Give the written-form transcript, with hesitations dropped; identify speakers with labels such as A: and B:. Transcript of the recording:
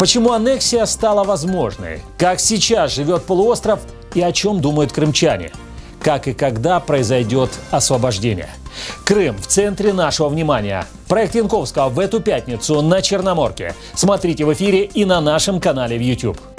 A: Почему аннексия стала возможной? Как сейчас живет полуостров и о чем думают крымчане? Как и когда произойдет освобождение? Крым в центре нашего внимания. Проект Янковского в эту пятницу на Черноморке. Смотрите в эфире и на нашем канале в YouTube.